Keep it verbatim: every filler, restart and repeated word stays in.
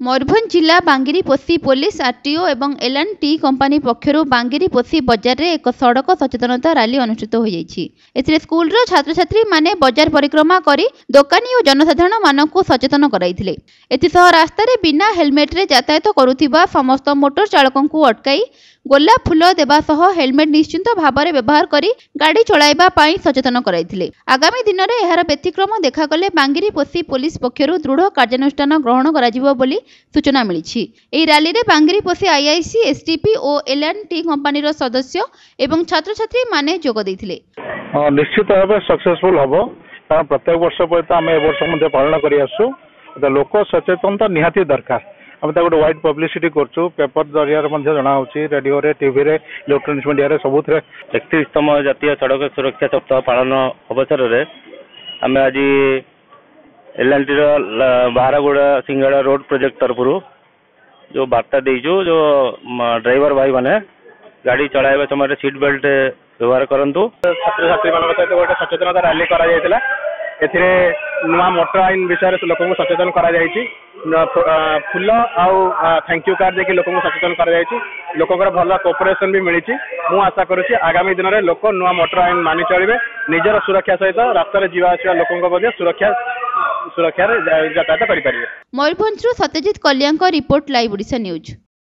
मयूरभंज जिला Bangiriposhi police RTO एवं L and T company पक्षरु बांगिरीपोषी बजार रे एक सड़क सचेतनता रैली अनुष्ठित हो जाइछि। एथिरे स्कूल रो छात्र छात्री माने बजार परिक्रमा करी दोकानी और जनसाधारण मानकु सचेतन कराइथिले। एथिसह रास्ता रे बिना हेलमेट रे यातायात करुथिबा समस्त मोटर चालकंकु अटकाई गोलाप फूल देबा सह हेलमेट निश्चिंत भाबरे व्यवहार करी गाड़ी चलाइबा पई सचेतन कराइथिले। आगामी दिन रे एहार व्यतिक्रम देखागले बांगिरीपोषी पुलिस पक्षरु दृढ़ कार्यानुष्ठान ग्रहण कराजिबो बोली सूचना मिली। एही रैली रे बांगिरीपोषी आईआईसी एसटीपी और एल एंड टी कंपनी रो सदस्य एवं छात्र छात्री माने जोग दैथिले। निश्चित भाव सक्सेसफुल हबो कारण प्रत्येक वर्ष पर आम ए वर्ष मध्य पालन करि आसु लोक सचेतनता निहाती दरकार। आम गोटे व्हाइट पब्लिसिटी करछु पेपर जरिया जना रेडियो रे टीवी रे इलेक्ट्रोनिक्स मीडिया रे सबुथ एकतीसतम जातीय सड़क सुरक्षा सप्ताह पालन अवसर रे आम आज L and T Baraguda Singda road project तरफ जो वार्ता देजु जो ड्राइवर भाई माने गाड़ी चलाइबा समय सीट बेल्ट व्यवहार करंतु। छात्र छात्री मान सहित गोटे सचेतनता रैली करा जायतिला। एथिरे नुआ मोटर आईन विषय रे लोक सचेतन करा जायछि। फुल आउ थैंक यू कार्ड देखि लोक सचेतन करा जायछि। लोककर भल कोऑपरेशन भी मिली। मु आशा करुछि आगामी दिन में लोक नुआ मोटर आईन मानि चलिबे निजर सुरक्षा सहित रास्ता रे जीवा आसिया लोकଙ୍କ सुरक्षा सुरक्षा यातायात करि परिबे। Mayurbhanj Satyajit Kalyan report live Odisha news.